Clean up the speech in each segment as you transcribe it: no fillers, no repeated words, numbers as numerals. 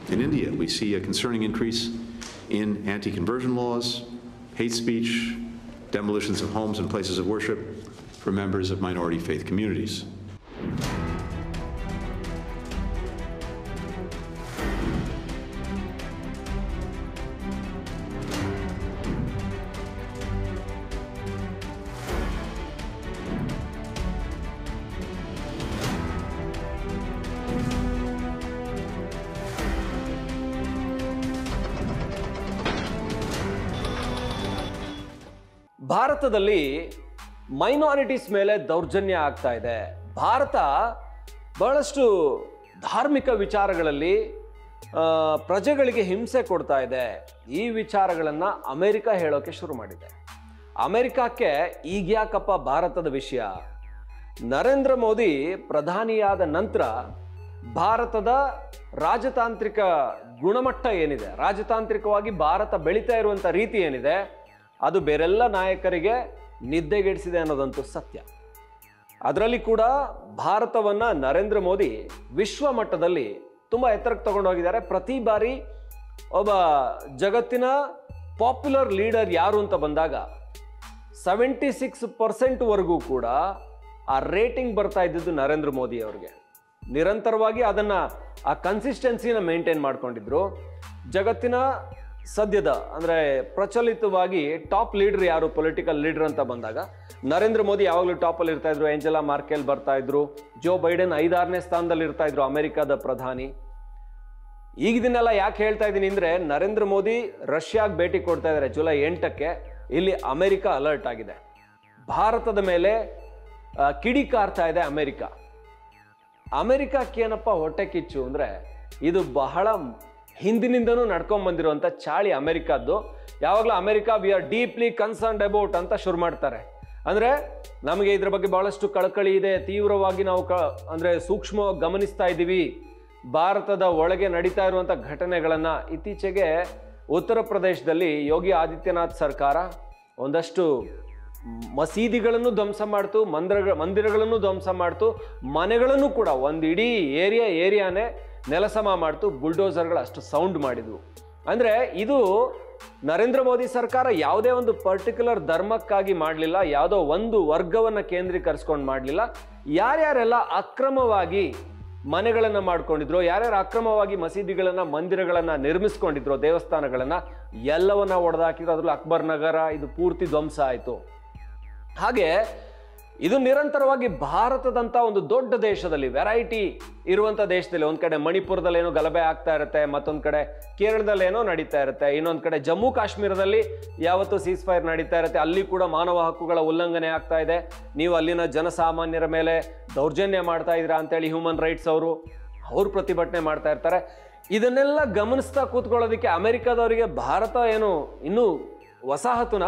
In India, we see a concerning increase in anti-conversion laws, hate speech, demolitions of homes and places of worship for members of minority faith communities. ಭಾರತದಲ್ಲಿ minorities ಮೇಲೆ ದೌರ್ಜನ್ಯ ಆಗ್ತಾ ಇದೆ. ಭಾರತ ಬಹಳಷ್ಟು ಧಾರ್ಮಿಕ ವಿಚಾರಗಳಲ್ಲಿ ಪ್ರಜೆಗಳಿಗೆ ಹಿಂಸೆ ಕೊಡ್ತಾ ಇದೆ. ಈ ವಿಚಾರಗಳನ್ನು ಅಮೆರಿಕ ಹೇಳೋಕೆ ಶುರು ಮಾಡಿದೆ. ಅಮೆರಿಕಕ್ಕೆ ಈಗ್ಯಾಕಪ್ಪ ಭಾರತದ ವಿಷಯ? ನರೇಂದ್ರ ಮೋದಿ ಪ್ರಧಾನಿಯಾದ ನಂತರ ಭಾರತದ ರಾಜತಾಂತ್ರಿಕ ಗುಣಮಟ್ಟ ಏನಿದೆ, ರಾಜತಾಂತ್ರಿಕವಾಗಿ ಭಾರತ ಬೆಳೀತಾ ಇರುವಂಥ ರೀತಿ ಏನಿದೆ, ಅದು ಬೇರೆಲ್ಲ ನಾಯಕರಿಗೆ ನಿದ್ದೆಗೆಡಿಸಿದೆ ಅನ್ನೋದಂತೂ ಸತ್ಯ. ಅದರಲ್ಲಿ ಕೂಡ ಭಾರತವನ್ನು ನರೇಂದ್ರ ಮೋದಿ ವಿಶ್ವ ಮಟ್ಟದಲ್ಲಿ ತುಂಬ ಎತ್ತರಕ್ಕೆ ತಗೊಂಡು ಹೋಗಿದ್ದಾರೆ. ಪ್ರತಿ ಬಾರಿ ಒಬ್ಬ ಜಗತ್ತಿನ ಪಾಪ್ಯುಲರ್ ಲೀಡರ್ ಯಾರು ಅಂತ ಬಂದಾಗ 76% ಕೂಡ ಆ ರೇಟಿಂಗ್ ಬರ್ತಾ ಇದ್ದಿದ್ದು ನರೇಂದ್ರ ಮೋದಿ ಅವ್ರಿಗೆ. ನಿರಂತರವಾಗಿ ಅದನ್ನು ಆ ಕನ್ಸಿಸ್ಟೆನ್ಸಿನ ಮೇಂಟೈನ್ ಮಾಡ್ಕೊಂಡಿದ್ರು. ಜಗತ್ತಿನ ಸದ್ಯದ ಅಂದರೆ ಪ್ರಚಲಿತವಾಗಿ ಟಾಪ್ ಲೀಡರ್ ಯಾರು, ಪೊಲಿಟಿಕಲ್ ಲೀಡರ್ ಅಂತ ಬಂದಾಗ ನರೇಂದ್ರ ಮೋದಿ ಯಾವಾಗಲೂ ಟಾಪಲ್ಲಿ ಇರ್ತಾ ಇದ್ರು. ಏಂಜೆಲಾ ಮಾರ್ಕೆಲ್ ಬರ್ತಾ ಇದ್ರು. ಜೋ ಬೈಡೆನ್ 5-6ನೇ ಸ್ಥಾನದಲ್ಲಿ ಇರ್ತಾ ಇದ್ರು, ಅಮೆರಿಕದ ಪ್ರಧಾನಿ. ಈಗ ಇದನ್ನೆಲ್ಲ ಯಾಕೆ ಹೇಳ್ತಾ ಇದ್ದೀನಿ ಅಂದರೆ, ನರೇಂದ್ರ ಮೋದಿ ರಷ್ಯಾಗೆ ಭೇಟಿ ಕೊಡ್ತಾ ಇದ್ದಾರೆ ಜುಲೈ 8ಕ್ಕೆ. ಇಲ್ಲಿ ಅಮೆರಿಕ ಅಲರ್ಟ್ ಆಗಿದೆ. ಭಾರತದ ಮೇಲೆ ಕಿಡಿಕಾರ್ತಾ ಇದೆ ಅಮೆರಿಕ. ಅಮೆರಿಕಕ್ಕೇನಪ್ಪ ಹೊಟ್ಟೆ ಕಿಚ್ಚು ಅಂದರೆ, ಇದು ಬಹಳ ಹಿಂದಿನಿಂದನೂ ನಡ್ಕೊಂಡ್ ಬಂದಿರುವಂಥ ಚಾಳಿ ಅಮೆರಿಕದ್ದು. ಯಾವಾಗಲೂ America we are deeply concerned about ಅಂತ ಶುರು ಮಾಡ್ತಾರೆ. ಅಂದರೆ ನಮಗೆ ಇದ್ರ ಬಗ್ಗೆ ಬಹಳಷ್ಟು ಕಳಕಳಿ ಇದೆ, ತೀವ್ರವಾಗಿ ನಾವು ಅಂದರೆ ಸೂಕ್ಷ್ಮವಾಗಿ ಗಮನಿಸ್ತಾ ಇದ್ದೀವಿ ಭಾರತದ ಒಳಗೆ ನಡೀತಾ ಇರುವಂಥ ಘಟನೆಗಳನ್ನು. ಇತ್ತೀಚೆಗೆ ಉತ್ತರ ಪ್ರದೇಶದಲ್ಲಿ ಯೋಗಿ ಆದಿತ್ಯನಾಥ್ ಸರ್ಕಾರ ಒಂದಷ್ಟು ಮಸೀದಿಗಳನ್ನು ಧ್ವಂಸ ಮಾಡ್ತು, ಮಂದಿರಗಳನ್ನು ಧ್ವಂಸ ಮಾಡ್ತು, ಮನೆಗಳನ್ನು ಕೂಡ ಒಂದು ಇಡೀ ಏರಿಯಾನೇ ನೆಲಸಮ ಮಾಡ್ತು. ಬುಲ್ಡೋಸರ್ಗಳು ಅಷ್ಟು ಸೌಂಡ್ ಮಾಡಿದ್ವು. ಅಂದರೆ ಇದು ನರೇಂದ್ರ ಮೋದಿ ಸರ್ಕಾರ ಯಾವುದೇ ಒಂದು ಪರ್ಟಿಕ್ಯುಲರ್ ಧರ್ಮಕ್ಕಾಗಿ ಮಾಡಲಿಲ್ಲ, ಯಾವುದೋ ಒಂದು ವರ್ಗವನ್ನು ಕೇಂದ್ರೀಕರಿಸ್ಕೊಂಡು ಮಾಡಲಿಲ್ಲ. ಯಾರ್ಯಾರೆಲ್ಲ ಅಕ್ರಮವಾಗಿ ಮನೆಗಳನ್ನು ಮಾಡ್ಕೊಂಡಿದ್ರು, ಯಾರ್ಯಾರು ಅಕ್ರಮವಾಗಿ ಮಸೀದಿಗಳನ್ನು, ಮಂದಿರಗಳನ್ನು ನಿರ್ಮಿಸ್ಕೊಂಡಿದ್ರು, ದೇವಸ್ಥಾನಗಳನ್ನು ಎಲ್ಲವನ್ನ ಒಡೆದಾಕಿದ್ರು. ಅದರಲ್ಲಿ ಅಕ್ಬರ್ ನಗರ ಇದು ಪೂರ್ತಿ ಧ್ವಂಸ ಆಯಿತು. ಹಾಗೆ ಇದು ನಿರಂತರವಾಗಿ ಭಾರತದಂಥ ಒಂದು ದೊಡ್ಡ ದೇಶದಲ್ಲಿ, ವೆರೈಟಿ ಇರುವಂಥ ದೇಶದಲ್ಲಿ, ಒಂದು ಕಡೆ ಮಣಿಪುರದಲ್ಲಿ ಏನೋ ಗಲಭೆ ಆಗ್ತಾ ಇರುತ್ತೆ, ಮತ್ತೊಂದು ಕಡೆ ಕೇರಳದಲ್ಲಿ ಏನೋ ನಡೀತಾ ಇರುತ್ತೆ, ಇನ್ನೊಂದು ಕಡೆ ಜಮ್ಮು ಕಾಶ್ಮೀರದಲ್ಲಿ ಯಾವತ್ತೂ ಸೀಸ್ ಫೈರ್ ನಡೀತಾ ಇರುತ್ತೆ, ಅಲ್ಲಿ ಕೂಡ ಮಾನವ ಹಕ್ಕುಗಳ ಉಲ್ಲಂಘನೆ ಆಗ್ತಾ ಇದೆ. ನೀವು ಅಲ್ಲಿನ ಜನಸಾಮಾನ್ಯರ ಮೇಲೆ ದೌರ್ಜನ್ಯ ಮಾಡ್ತಾ ಇದ್ದೀರಾ ಅಂತೇಳಿ ಹ್ಯೂಮನ್ ರೈಟ್ಸ್ ಅವರು ಪ್ರತಿಭಟನೆ ಮಾಡ್ತಾ ಇರ್ತಾರೆ. ಇದನ್ನೆಲ್ಲ ಗಮನಿಸ್ತಾ ಕೂತ್ಕೊಳ್ಳೋದಕ್ಕೆ ಅಮೆರಿಕದವರಿಗೆ ಭಾರತ ಏನು ಇನ್ನೂ ವಸಾಹತುನ,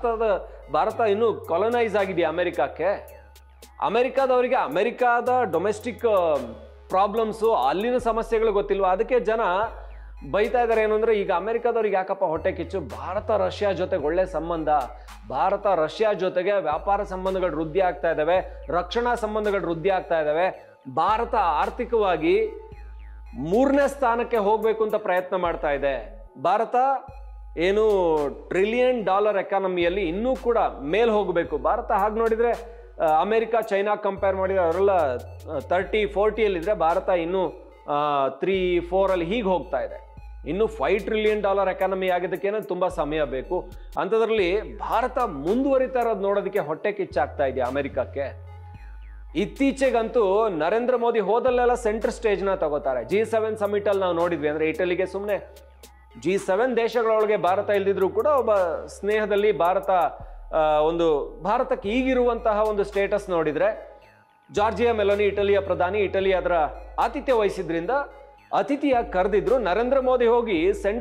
ಭಾರತ ಇನ್ನೂ ಕಾಲೋನೈಸ್ ಆಗಿದೆಯಾ ಅಮೆರಿಕಕ್ಕೆ? ಅಮೆರಿಕಾದವರಿಗೆ ಅಮೆರಿಕಾದ ಡೊಮೆಸ್ಟಿಕ್ ಪ್ರಾಬ್ಲಮ್ಸು, ಅಲ್ಲಿನ ಸಮಸ್ಯೆಗಳು ಗೊತ್ತಿಲ್ವ? ಅದಕ್ಕೆ ಜನ ಬೈತಾ ಇದ್ದಾರೆ. ಏನು ಅಂದರೆ, ಈಗ ಅಮೆರಿಕಾದವ್ರಿಗೆ ಯಾಕಪ್ಪ ಹೊಟ್ಟೆ ಕಿಚ್ಚು? ಭಾರತ ರಷ್ಯಾ ಜೊತೆಗೆ ಒಳ್ಳೆ ಸಂಬಂಧ, ಭಾರತ ರಷ್ಯಾ ಜೊತೆಗೆ ವ್ಯಾಪಾರ ಸಂಬಂಧಗಳು ವೃದ್ಧಿ ಆಗ್ತಾ ಇದ್ದಾವೆ, ರಕ್ಷಣಾ ಸಂಬಂಧಗಳು ವೃದ್ಧಿ ಆಗ್ತಾ ಇದ್ದಾವೆ. ಭಾರತ ಆರ್ಥಿಕವಾಗಿ 3ನೇ ಸ್ಥಾನಕ್ಕೆ ಹೋಗಬೇಕು ಅಂತ ಪ್ರಯತ್ನ ಮಾಡ್ತಾ ಇದೆ. ಭಾರತ ಏನು $1 ಟ್ರಿಲಿಯನ್ ಎಕಾನಮಿಯಲ್ಲಿ ಇನ್ನೂ ಕೂಡ ಮೇಲ್ ಹೋಗಬೇಕು ಭಾರತ. ಹಾಗೆ ನೋಡಿದರೆ ಅಮೆರಿಕ, ಚೈನಾ ಕಂಪೇರ್ ಮಾಡಿದರೆ ಅವರೆಲ್ಲ 30-40ಯಲ್ಲಿದ್ದರೆ ಭಾರತ ಇನ್ನೂ 3-4 ಹೀಗೆ ಹೋಗ್ತಾ ಇದೆ. ಇನ್ನು $5 ಟ್ರಿಲಿಯನ್ ಎಕಾನಮಿ ಆಗಿದ್ದಕ್ಕೇನೋ ತುಂಬ ಸಮಯ ಬೇಕು. ಅಂಥದ್ರಲ್ಲಿ ಭಾರತ ಮುಂದುವರಿತಾ ಇರೋದು ನೋಡೋದಕ್ಕೆ ಹೊಟ್ಟೆ ಕಿಚ್ಚಾಗ್ತಾ ಇದೆಯಾ ಅಮೆರಿಕಕ್ಕೆ? ಇತ್ತೀಚೆಗಂತೂ ನರೇಂದ್ರ ಮೋದಿ ಹೋದಲ್ಲೆಲ್ಲ ಸೆಂಟ್ರ್ ಸ್ಟೇಜ್ನ ತಗೋತಾರೆ. G7 ಸಮಿಟಲ್ಲಿ ನಾವು ನೋಡಿದ್ವಿ. ಅಂದರೆ ಇಟಲಿಗೆ ಸುಮ್ಮನೆ G7 ದೇಶಗಳೊಳಗೆ ಭಾರತ ಇಲ್ದಿದ್ರು ಕೂಡ ಒಬ್ಬ ಸ್ನೇಹದಲ್ಲಿ ಭಾರತಕ್ಕೆ ಈಗಿರುವಂತಹ ಒಂದು ಸ್ಟೇಟಸ್ ನೋಡಿದರೆ, ಜಾರ್ಜಿಯಾ ಮೆಲೋನಿ ಇಟಲಿಯ ಪ್ರಧಾನಿ, ಇಟಲಿ ಅದರ ಆತಿಥ್ಯ ವಹಿಸಿದ್ರಿಂದ ಅತಿಥಿಯಾಗಿ ಕರೆದಿದ್ರು. ನರೇಂದ್ರ ಮೋದಿ ಹೋಗಿ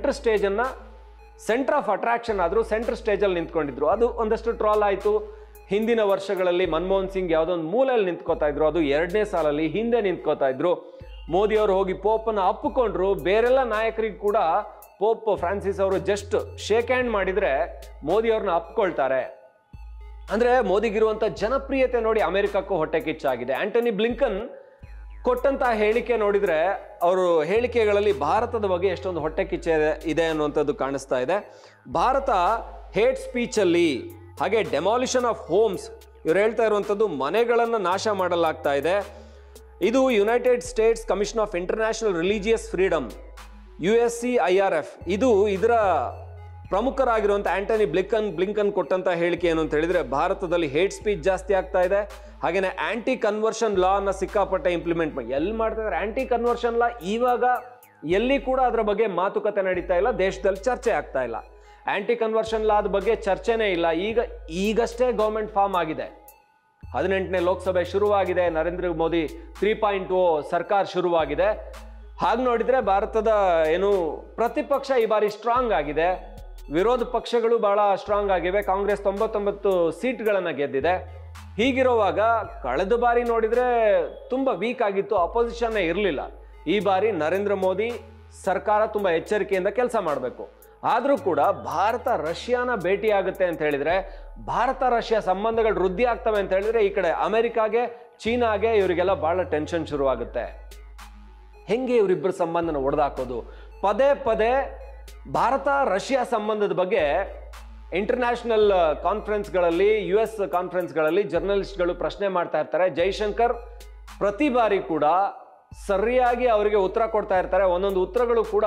ಸೆಂಟರ್ ಆಫ್ ಅಟ್ರಾಕ್ಷನ್ ಆದರೂ ಸೆಂಟ್ರ್ ಸ್ಟೇಜಲ್ಲಿ ನಿಂತ್ಕೊಂಡಿದ್ರು. ಅದು ಒಂದಷ್ಟು ಟ್ರಾಲ್ ಆಯಿತು. ಹಿಂದಿನ ವರ್ಷಗಳಲ್ಲಿ ಮನಮೋಹನ್ ಸಿಂಗ್ ಯಾವುದೋ ಒಂದು ಮೂಲೆಯಲ್ಲಿ ನಿಂತ್ಕೋತಾ ಇದ್ರು, ಅದು 2ನೇ ಸಾಲಲ್ಲಿ ಹಿಂದೆ ನಿಂತ್ಕೋತಾ ಇದ್ರು. ಮೋದಿಯವರು ಹೋಗಿ ಪೋಪನ್ನು ಅಪ್ಪಿಕೊಂಡ್ರು. ಬೇರೆಲ್ಲ ನಾಯಕರಿಗೆ ಕೂಡ ಪೋಪ್ ಫ್ರಾನ್ಸಿಸ್ ಅವರು ಜಸ್ಟ್ ಶೇಕ್ ಹ್ಯಾಂಡ್ ಮಾಡಿದರೆ ಮೋದಿಯವ್ರನ್ನ ಅಪ್ಕೊಳ್ತಾರೆ. ಅಂದರೆ ಮೋದಿಗಿರುವಂಥ ಜನಪ್ರಿಯತೆ ನೋಡಿ ಅಮೆರಿಕಕ್ಕೂ ಹೊಟ್ಟೆ ಕಿಚ್ಚಾಗಿದೆ. ಆಂಟನಿ ಬ್ಲಿಂಕನ್ ಕೊಟ್ಟಂತಹ ಹೇಳಿಕೆ ನೋಡಿದ್ರೆ ಅವರು ಹೇಳಿಕೆಗಳಲ್ಲಿ ಭಾರತದ ಬಗ್ಗೆ ಎಷ್ಟೊಂದು ಹೊಟ್ಟೆ ಕಿಚ್ಚೆ ಇದೆ ಅನ್ನುವಂಥದ್ದು ಕಾಣಿಸ್ತಾ ಇದೆ. ಭಾರತ ಹೇಟ್ ಸ್ಪೀಚಲ್ಲಿ ಹಾಗೆ ಡೆಮಾಲಿಷನ್ ಆಫ್ ಹೋಮ್ಸ್, ಇವ್ರು ಹೇಳ್ತಾ ಇರುವಂಥದ್ದು ಮನೆಗಳನ್ನು ನಾಶ ಮಾಡಲಾಗ್ತಾ ಇದೆ. ಇದು United States Commission of International Religious Freedom USCIRF ಇದರ ಪ್ರಮುಖರಾಗಿರುವಂಥ ಆಂಟನಿ ಬ್ಲಿಂಕನ್ ಕೊಟ್ಟಂತ ಹೇಳಿಕೆ ಏನು ಅಂತ ಹೇಳಿದ್ರೆ, ಭಾರತದಲ್ಲಿ ಹೇಟ್ ಸ್ಪೀಚ್ ಜಾಸ್ತಿ ಆಗ್ತಾ ಇದೆ, ಹಾಗೇನೆ ಆಂಟಿ ಕನ್ವರ್ಷನ್ ಲಾ ಅನ್ನ ಸಿಕ್ಕಾಪಟ್ಟೆ ಇಂಪ್ಲಿಮೆಂಟ್ ಎಲ್ಲಿ ಮಾಡ್ತಾ ಇದ್ದಾರೆ. ಆಂಟಿ ಕನ್ವರ್ಷನ್ ಲಾ ಇವಾಗ ಎಲ್ಲಿ ಕೂಡ ಅದರ ಬಗ್ಗೆ ಮಾತುಕತೆ ನಡೀತಾ ಇಲ್ಲ, ದೇಶದಲ್ಲಿ ಚರ್ಚೆ ಆಗ್ತಾ ಇಲ್ಲ. ಆಂಟಿ ಕನ್ವರ್ಷನ್ ಲಾದ ಬಗ್ಗೆ ಚರ್ಚೆನೇ ಇಲ್ಲ. ಈಗಷ್ಟೇ ಗೌರ್ಮೆಂಟ್ ಫಾರ್ಮ್ ಆಗಿದೆ, 18ನೇ ಲೋಕಸಭೆ ಶುರುವಾಗಿದೆ, ನರೇಂದ್ರ ಮೋದಿ 3.0 ಸರ್ಕಾರ ಶುರುವಾಗಿದೆ. ಹಾಗೆ ನೋಡಿದ್ರೆ ಭಾರತದ ಪ್ರತಿಪಕ್ಷ ಈ ಬಾರಿ ಸ್ಟ್ರಾಂಗ್ ಆಗಿದೆ, ವಿರೋಧ ಪಕ್ಷಗಳು ಬಹಳ ಸ್ಟ್ರಾಂಗ್ ಆಗಿವೆ. ಕಾಂಗ್ರೆಸ್ 99 ಸೀಟ್ಗಳನ್ನು ಗೆದ್ದಿದೆ. ಹೀಗಿರುವಾಗ ಕಳೆದ ಬಾರಿ ನೋಡಿದ್ರೆ ತುಂಬಾ ವೀಕ್ ಆಗಿತ್ತು, ಅಪೋಸಿಷನ್ನೇ ಇರಲಿಲ್ಲ. ಈ ಬಾರಿ ನರೇಂದ್ರ ಮೋದಿ ಸರ್ಕಾರ ತುಂಬಾ ಎಚ್ಚರಿಕೆಯಿಂದ ಕೆಲಸ ಮಾಡಬೇಕು. ಆದರೂ ಕೂಡ ಭಾರತ ರಷ್ಯಾನ ಭೇಟಿ ಆಗುತ್ತೆ ಅಂತ ಹೇಳಿದ್ರೆ, ಭಾರತ ರಷ್ಯಾ ಸಂಬಂಧಗಳು ವೃದ್ಧಿ ಆಗ್ತವೆ ಅಂತ ಹೇಳಿದ್ರೆ, ಈ ಕಡೆ ಅಮೆರಿಕಾಗೆ ಚೀನಾಗೆ ಇವರಿಗೆಲ್ಲ ಬಹಳ ಟೆನ್ಷನ್ ಶುರುವಾಗುತ್ತೆ. ಹೆಂಗೆ ಇವರಿಬ್ಬರ ಸಂಬಂಧನ ಒಡೆದಾಕೋದು? ಪದೇ ಪದೇ ಭಾರತ ರಷ್ಯಾ ಸಂಬಂಧದ ಬಗ್ಗೆ ಇಂಟರ್ನ್ಯಾಷನಲ್ ಕಾನ್ಫರೆನ್ಸ್ಗಳಲ್ಲಿ, US ಕಾನ್ಫರೆನ್ಸ್ಗಳಲ್ಲಿ ಜರ್ನಲಿಸ್ಟ್ಗಳು ಪ್ರಶ್ನೆ ಮಾಡ್ತಾ ಇರ್ತಾರೆ. ಜೈಶಂಕರ್ ಪ್ರತಿ ಬಾರಿ ಕೂಡ ಸರಿಯಾಗಿ ಅವರಿಗೆ ಉತ್ತರ ಕೊಡ್ತಾ ಇರ್ತಾರೆ. ಒಂದೊಂದು ಉತ್ತರಗಳು ಕೂಡ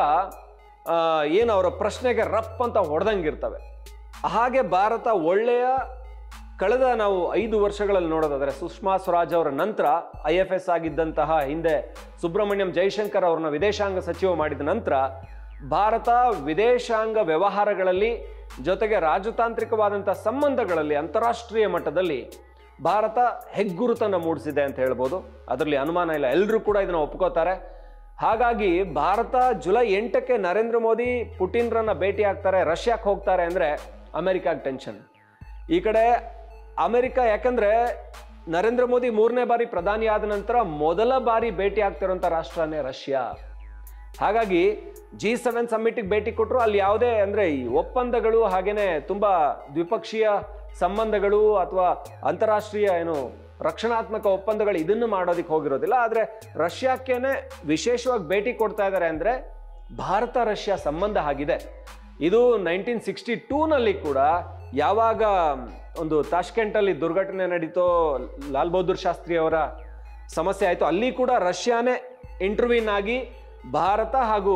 ಅವರ ಪ್ರಶ್ನೆಗೆ ರಪ್ ಅಂತ ಹೊಡೆದಂಗಿರ್ತವೆ. ಹಾಗೆ ಭಾರತ ಒಳ್ಳೆಯ ಕಳೆದ ನಾವು 5 ವರ್ಷಗಳಲ್ಲಿ ನೋಡೋದಾದ್ರೆ, ಸುಷ್ಮಾ ಸ್ವರಾಜ್ ಅವರ ನಂತರ IFS ಆಗಿದ್ದಂತಹ ಹಿಂದೆ ಸುಬ್ರಹ್ಮಣ್ಯಂ ಜೈಶಂಕರ್ ಅವ್ರನ್ನ ವಿದೇಶಾಂಗ ಸಚಿವ ಮಾಡಿದ ನಂತರ ಭಾರತ ವಿದೇಶಾಂಗ ವ್ಯವಹಾರಗಳಲ್ಲಿ ಜೊತೆಗೆ ರಾಜತಾಂತ್ರಿಕವಾದಂತಹ ಸಂಬಂಧಗಳಲ್ಲಿ ಅಂತಾರಾಷ್ಟ್ರೀಯ ಮಟ್ಟದಲ್ಲಿ ಭಾರತ ಹೆಗ್ಗುರುತನ್ನು ಮೂಡಿಸಿದೆ ಅಂತ ಹೇಳ್ಬೋದು. ಅದರಲ್ಲಿ ಅನುಮಾನ ಇಲ್ಲ, ಎಲ್ಲರೂ ಕೂಡ ಇದನ್ನ ಒಪ್ಕೋತಾರೆ. ಹಾಗಾಗಿ ಭಾರತ ಜುಲೈ 8ಕ್ಕೆ ನರೇಂದ್ರ ಮೋದಿ ಪುಟಿನ್ರನ್ನ ಭೇಟಿ ಆಗ್ತಾರೆ, ರಷ್ಯಾಕ್ಕೆ ಹೋಗ್ತಾರೆ ಅಂದ್ರೆ ಅಮೆರಿಕಾಗೆ ಟೆನ್ಷನ್. ಈ ಕಡೆ ಅಮೆರಿಕ, ಯಾಕಂದ್ರೆ ನರೇಂದ್ರ ಮೋದಿ 3ನೇ ಬಾರಿ ಪ್ರಧಾನಿ ಆದ ನಂತರ ಮೊದಲ ಬಾರಿ ಭೇಟಿ ಆಗ್ತಿರುವಂತ ರಾಷ್ಟ್ರನೇ ರಷ್ಯಾ. ಹಾಗಾಗಿ G7 ಸಮ್ಮಿಟ್ಗೆ ಭೇಟಿ ಕೊಟ್ಟರು, ಅಲ್ಲಿ ಯಾವುದೇ ಅಂದ್ರೆ ಈ ಒಪ್ಪಂದಗಳು ಹಾಗೇನೆ ತುಂಬಾ ದ್ವಿಪಕ್ಷೀಯ ಸಂಬಂಧಗಳು ಅಥವಾ ಅಂತಾರಾಷ್ಟ್ರೀಯ ರಕ್ಷಣಾತ್ಮಕ ಒಪ್ಪಂದಗಳು ಇದನ್ನು ಮಾಡೋದಕ್ಕೆ ಹೋಗಿರೋದಿಲ್ಲ. ಆದ್ರೆ ರಷ್ಯಾಕ್ಕೇನೆ ವಿಶೇಷವಾಗಿ ಭೇಟಿ ಕೊಡ್ತಾ ಇದ್ದಾರೆ ಅಂದ್ರೆ ಭಾರತ ರಷ್ಯಾ ಸಂಬಂಧ ಆಗಿದೆ. ಇದು 1962ನಲ್ಲಿ ಕೂಡ ಯಾವಾಗ ಒಂದು ತಾಷ್ಕೆಂಟಲ್ಲಿ ದುರ್ಘಟನೆ ನಡೀತೋ, ಲಾಲ್ ಬಹದ್ದೂರ್ ಶಾಸ್ತ್ರಿ ಅವರ ಸಮಸ್ಯೆ ಆಯಿತು, ಅಲ್ಲಿ ಕೂಡ ರಷ್ಯಾನೇ ಇಂಟರ್ವ್ಯೂನ್ ಆಗಿ ಭಾರತ ಹಾಗೂ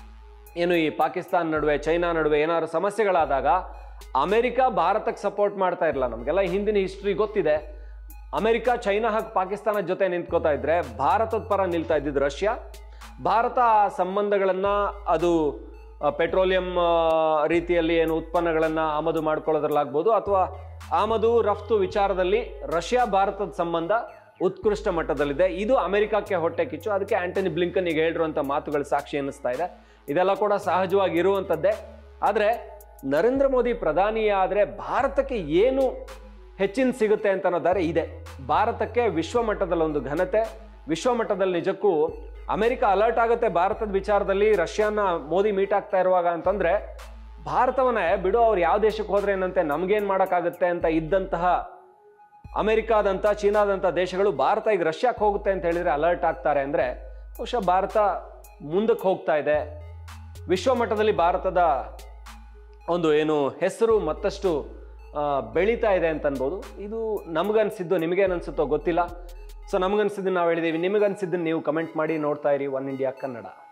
ಈ ಪಾಕಿಸ್ತಾನ ನಡುವೆ ಚೈನಾ ನಡುವೆ ಏನಾದ್ರು ಸಮಸ್ಯೆಗಳಾದಾಗ ಅಮೆರಿಕ ಭಾರತಕ್ಕೆ ಸಪೋರ್ಟ್ ಮಾಡ್ತಾ ಇರಲ್ಲ. ನಮಗೆಲ್ಲ ಹಿಂದಿನ ಹಿಸ್ಟ್ರಿ ಗೊತ್ತಿದೆ. ಅಮೆರಿಕ ಚೈನಾ ಹಾಗೂ ಪಾಕಿಸ್ತಾನ ಜೊತೆ ನಿಂತ್ಕೋತಾ ಇದ್ರೆ ಭಾರತದ ಪರ ನಿಲ್ತಾ ಇದ್ದಿದ್ದು ರಷ್ಯಾ. ಭಾರತ ಆ ಸಂಬಂಧಗಳನ್ನ ಅದು ಪೆಟ್ರೋಲಿಯಂ ರೀತಿಯಲ್ಲಿ ಉತ್ಪನ್ನಗಳನ್ನ ಆಮದು ಮಾಡ್ಕೊಳ್ಳೋದ್ರಲ್ಲಾಗ್ಬೋದು ಅಥವಾ ಆಮದು ರಫ್ತು ವಿಚಾರದಲ್ಲಿ ರಷ್ಯಾ ಭಾರತದ ಸಂಬಂಧ ಉತ್ಕೃಷ್ಟ ಮಟ್ಟದಲ್ಲಿದೆ. ಇದು ಅಮೆರಿಕಕ್ಕೆ ಹೊಟ್ಟೆ ಕಿಚ್ಚು. ಅದಕ್ಕೆ ಆಂಟನಿ ಬ್ಲಿಂಕನ್ ಈಗ ಹೇಳಿರುವಂಥ ಮಾತುಗಳು ಸಾಕ್ಷಿ ಅನ್ನಿಸ್ತಾ ಇದೆ. ಇದೆಲ್ಲ ಕೂಡ ಸಹಜವಾಗಿ ಇರುವಂಥದ್ದೇ. ಆದರೆ ನರೇಂದ್ರ ಮೋದಿ ಪ್ರಧಾನಿ ಆದರೆ ಭಾರತಕ್ಕೆ ಏನು ಹೆಚ್ಚಿನ ಸಿಗುತ್ತೆ ಅಂತ ಅನ್ನೋದಾರೆ ಇದೆ. ಭಾರತಕ್ಕೆ ವಿಶ್ವಮಟ್ಟದಲ್ಲಿ ಒಂದು ಘನತೆ, ವಿಶ್ವಮಟ್ಟದಲ್ಲಿ ನಿಜಕ್ಕೂ ಅಮೆರಿಕ ಅಲರ್ಟ್ ಆಗುತ್ತೆ ಭಾರತದ ವಿಚಾರದಲ್ಲಿ. ರಷ್ಯಾನ ಮೋದಿ ಮೀಟ್ ಆಗ್ತಾ ಇರುವಾಗ ಅಂತಂದ್ರೆ ಭಾರತವನ್ನೇ ಬಿಡು, ಅವ್ರು ಯಾವ ದೇಶಕ್ಕೆ ಹೋದ್ರೆ ಏನಂತೆ, ನಮ್ಗೇನ್ ಮಾಡೋಕ್ಕಾಗುತ್ತೆ ಅಂತ ಇದ್ದಂತಹ ಅಮೆರಿಕಾದಂಥ ಚೀನಾದಂಥ ದೇಶಗಳು ಭಾರತ ಈಗ ರಷ್ಯಾಕ್ಕೆ ಹೋಗುತ್ತೆ ಅಂತ ಹೇಳಿದ್ರೆ ಅಲರ್ಟ್ ಆಗ್ತಾರೆ. ಅಂದ್ರೆ ಬಹುಶಃ ಭಾರತ ಮುಂದಕ್ಕೆ ಹೋಗ್ತಾ ಇದೆ. ವಿಶ್ವಮಟ್ಟದಲ್ಲಿ ಭಾರತದ ಒಂದು ಹೆಸರು ಮತ್ತಷ್ಟು ಬೆಳೀತಾ ಇದೆ ಅಂತ ಅನ್ಬೋದು. ಇದು ನಮಗನ್ಸಿದ್ದು, ನಿಮಗೇನನ್ಸುತ್ತೋ ಗೊತ್ತಿಲ್ಲ. ಸೊ ನಮಗನ್ಸಿದ್ದನ್ನು ನಾವು ಹೇಳಿದ್ದೀವಿ, ನಿಮಗನ್ಸಿದ್ದನ್ನು ನೀವು ಕಮೆಂಟ್ ಮಾಡಿ. ನೋಡ್ತಾ ಇರಿ ಒನ್ ಇಂಡಿಯಾ ಕನ್ನಡ.